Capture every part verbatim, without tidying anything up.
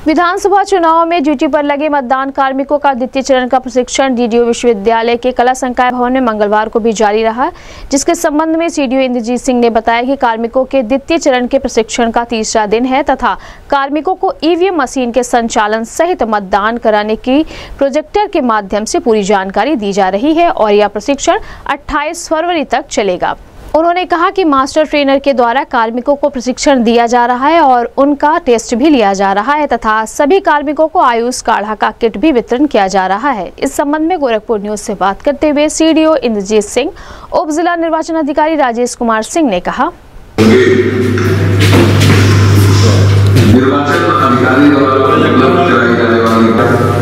विधानसभा चुनाव में ड्यूटी पर लगे मतदान कार्मिकों का द्वितीय चरण का प्रशिक्षण डीडीओ विश्वविद्यालय के कला संकाय भवन में मंगलवार को भी जारी रहा, जिसके संबंध में सीडीओ इंद्रजीत सिंह ने बताया कि कार्मिकों के द्वितीय चरण के प्रशिक्षण का तीसरा दिन है तथा कार्मिकों को ईवीएम मशीन के संचालन सहित मतदान कराने की प्रोजेक्टर के माध्यम से पूरी जानकारी दी जा रही है और यह प्रशिक्षण अट्ठाईस फरवरी तक चलेगा। उन्होंने कहा कि मास्टर ट्रेनर के द्वारा कार्मिकों को प्रशिक्षण दिया जा रहा है और उनका टेस्ट भी लिया जा रहा है तथा सभी कार्मिकों को आयुष काढ़ा का किट भी वितरण किया जा रहा है। इस संबंध में गोरखपुर न्यूज से बात करते हुए सीडीओ इंद्रजीत सिंह, उप जिला निर्वाचन अधिकारी राजेश कुमार सिंह ने कहा, निर्वाचन अधिकारी द्वारा कराई जाने वाली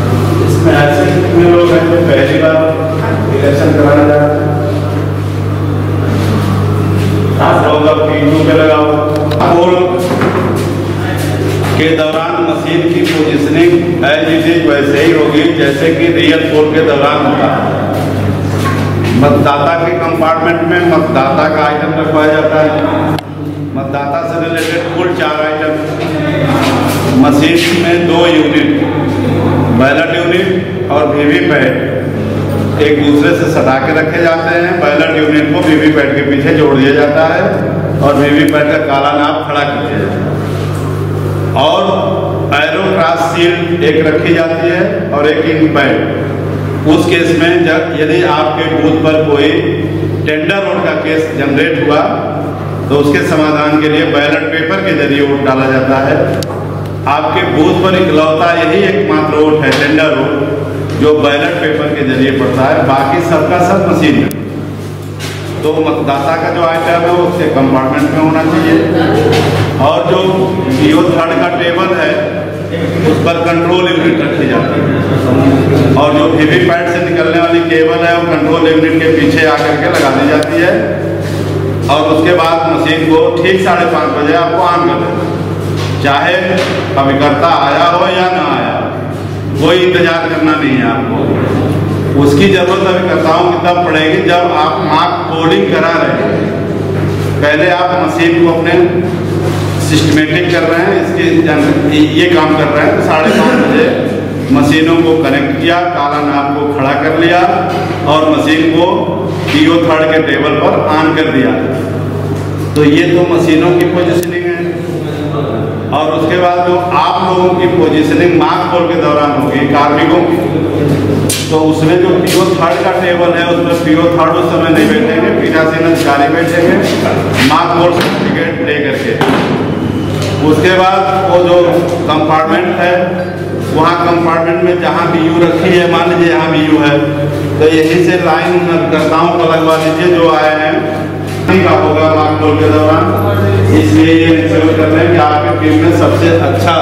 पहली बार इलेक्शन कराया जा रहा है। आप लोग अब टीमों पे लगाओ। पोल के दौरान मशीन की पोजीशनिंग एज इट इज वैसे ही होगी जैसे कि रियल पोल के दौरान होता है। मतदाता के कंपार्टमेंट में मतदाता का आइटम रखवाया जाता है। मतदाता से रिलेटेड कुल चार आइटम, मशीन में दो यूनिट, बैलेट यूनिट और वीवीपैट एक दूसरे से सटा के रखे जाते हैं। बैलेट यूनिट को वीवीपैट के पीछे जोड़ दिया जाता है और वीवीपैट का काला नाप खड़ा कर दिया जाता है और एरो क्रॉस सील एक रखी जाती है और एक इंक पैड। उस केस में जब यदि आपके बूथ पर कोई टेंडर वोट का केस जनरेट हुआ तो उसके समाधान के लिए बैलेट पेपर के जरिए वोट डाला जाता है। आपके बूथ पर इकलौता यही एकमात्र वोट है टेंडर वोट जो बैलेट पेपर के जरिए पड़ता है, बाकी सबका सब मशीन है। तो मतदाता का जो आइटम है वो उसके कंपार्टमेंट में होना चाहिए और जो पीओ थर्ड का टेबल है उस पर कंट्रोल यूनिट रखी जाती है और जो वीवीपैट से निकलने वाली केबल है वो कंट्रोल यूनिट के पीछे आकर के लगा दी जाती है और उसके बाद मशीन को ठीक साढ़े पाँच बजे आपको ऑन कर देना, चाहे अभिकर्ता आया हो या ना आया, कोई इंतजार करना नहीं है आपको। उसकी जरूरत अभिकर्ताओं की तब पड़ेगी जब आप मार्क कोडिंग करा रहे हैं। पहले आप मशीन को अपने सिस्टमेटिक कर रहे हैं, इसके ये काम कर रहे हैं तो साढ़े पाँच बजे मशीनों को कनेक्ट किया, काला नाप को खड़ा कर लिया और मशीन को पीओ थर्ड के टेबल पर ऑन कर दिया। तो ये तो मशीनों की पोजीशनिंग है और उसके बाद जो आप लोगों की पोजीशनिंग मार्क पोल के दौरान होगी कार्मिकों की, तो उसमें जो पीओ थर्ड का टेबल है उसमें पीओ थर्ड उस समय नहीं बैठेंगे, पीठासीन अधिकारी बैठेंगे मार्क पोल सर्टिफिकेट ले करके। उसके बाद वो जो कंपार्टमेंट है वहाँ कंपार्टमेंट में जहाँ बीयू रखी है, मान लीजिए यहाँ बीयू है तो यहीं से लाइन कर्ताओं को लगवा लीजिए जो आए हैं का होगा मार्क पोल के दौरान। इसलिए ये इंश्योर कर रहे हैं कि आपके टीम में सबसे अच्छा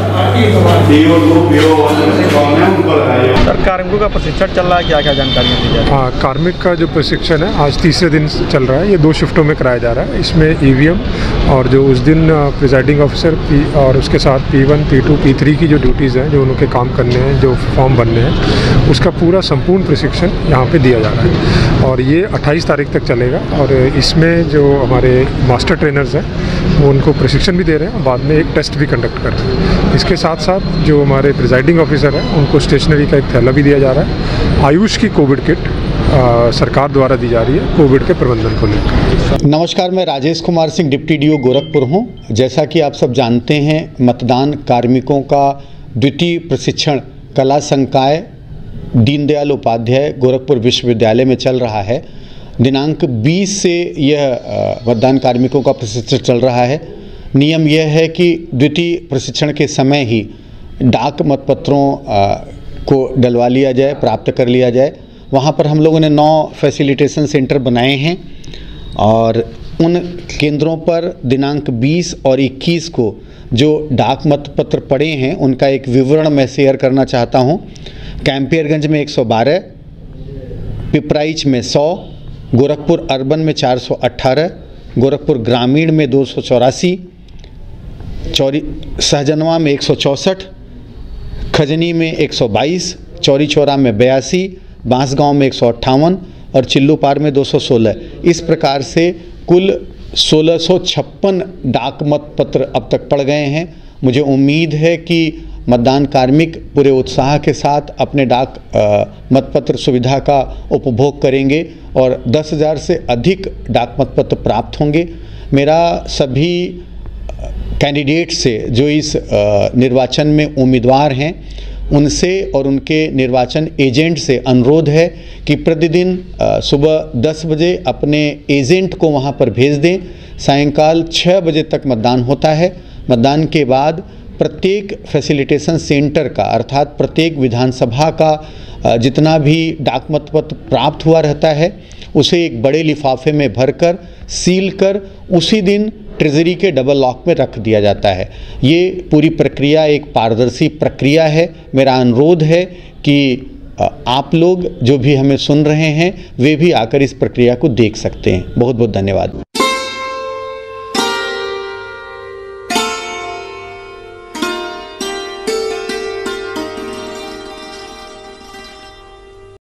पीओ टू पीओ वन कौन है उनको लगाइए। सर, कार्मिकों का प्रशिक्षण चल रहा है, क्या क्या जानकारियाँ दी जाए? हाँ, कार्मिक का जो प्रशिक्षण है आज तीसरे दिन चल रहा है। ये दो शिफ्टों में कराया जा रहा है। इसमें ईवीएम और जो उस दिन प्रिजाइडिंग ऑफिसर पी और उसके साथ P one P two P three की जो ड्यूटीज़ हैं, जो उनके काम करने हैं, जो फॉर्म बनने हैं, उसका पूरा संपूर्ण प्रशिक्षण यहाँ पे दिया जा रहा है और ये अट्ठाईस तारीख तक चलेगा। और इसमें जो हमारे मास्टर ट्रेनर्स हैं वो उनको प्रशिक्षण भी दे रहे हैं और बाद में एक टेस्ट भी कंडक्ट कर रहे हैं। इसके साथ साथ जो हमारे प्रिजाइडिंग ऑफिसर हैं उनको स्टेशनरी का एक थैला भी दिया जा रहा है। आयुष की कोविड किट आ, सरकार द्वारा दी जा रही है कोविड के प्रबंधन को लेकर। नमस्कार, मैं राजेश कुमार सिंह, डिप्टी डीओ गोरखपुर हूँ। जैसा कि आप सब जानते हैं, मतदान कार्मिकों का द्वितीय प्रशिक्षण कला संकाय दीनदयाल उपाध्याय गोरखपुर विश्वविद्यालय में चल रहा है। दिनांक बीस से यह मतदान कार्मिकों का प्रशिक्षण चल रहा है। नियम यह है कि द्वितीय प्रशिक्षण के समय ही डाक मतपत्रों को डलवा लिया जाए, प्राप्त कर लिया जाए। वहाँ पर हम लोगों ने नौ फैसिलिटेशन सेंटर बनाए हैं और उन केंद्रों पर दिनांक बीस और इक्कीस को जो डाक मतपत्र पड़े हैं उनका एक विवरण मैं शेयर करना चाहता हूँ। कैंपियरगंज में एक सौ बारह, पिपराइच में सौ, गोरखपुर अर्बन में चार सौ अट्ठारह, गोरखपुर ग्रामीण में दो सौ चौरासी, चौरी सहजनवा में एक सौ चौंसठ, खजनी में एक सौ बाईस, चौरी चौरा में बयासी, बांसगांव में एक सौ अट्ठावन और चिल्लूपार में दो सौ सोलह। इस प्रकार से कुल सोलह सौ छप्पन डाक मत पत्र अब तक पड़ गए हैं। मुझे उम्मीद है कि मतदान कार्मिक पूरे उत्साह के साथ अपने डाक मतपत्र सुविधा का उपभोग करेंगे और दस हज़ार से अधिक डाक मतपत्र प्राप्त होंगे। मेरा सभी कैंडिडेट से जो इस निर्वाचन में उम्मीदवार हैं उनसे और उनके निर्वाचन एजेंट से अनुरोध है कि प्रतिदिन सुबह दस बजे अपने एजेंट को वहां पर भेज दें। सायंकाल छह बजे तक मतदान होता है। मतदान के बाद प्रत्येक फैसिलिटेशन सेंटर का अर्थात प्रत्येक विधानसभा का जितना भी डाक मतपत्र प्राप्त हुआ रहता है उसे एक बड़े लिफाफे में भरकर सील कर उसी दिन ट्रेजरी के डबल लॉक में रख दिया जाता है। ये पूरी प्रक्रिया एक पारदर्शी प्रक्रिया है। मेरा अनुरोध है कि आप लोग जो भी हमें सुन रहे हैं वे भी आकर इस प्रक्रिया को देख सकते हैं। बहुत बहुत धन्यवाद।